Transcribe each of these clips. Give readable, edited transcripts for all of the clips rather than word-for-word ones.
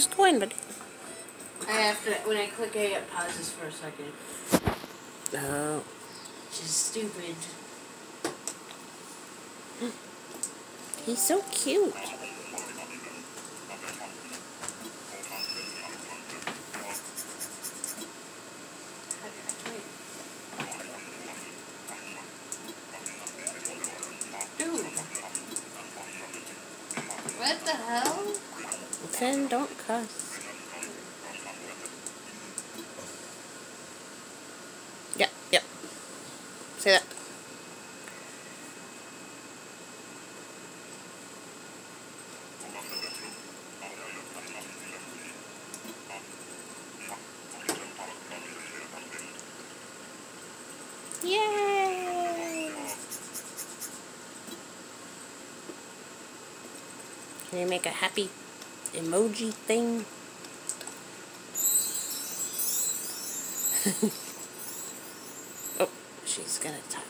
Just go in, buddy. I have to, when I click A, it pauses for a second. Oh. Which is stupid. He's so cute. Dude. What the hell? Finn, don't cuss. Yep. Say that. Yay! Can you make a happy emoji thing? Oh, she's gonna talk.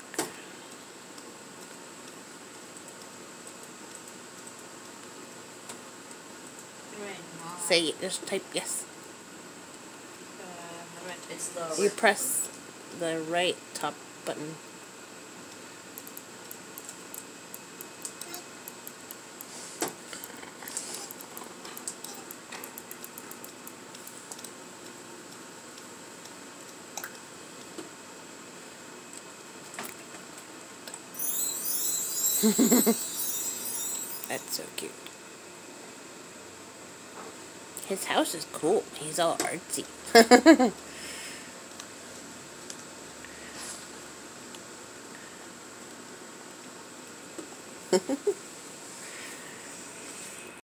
Say it, just type yes. You press the right top button. That's so cute. His house is cool. He's all artsy.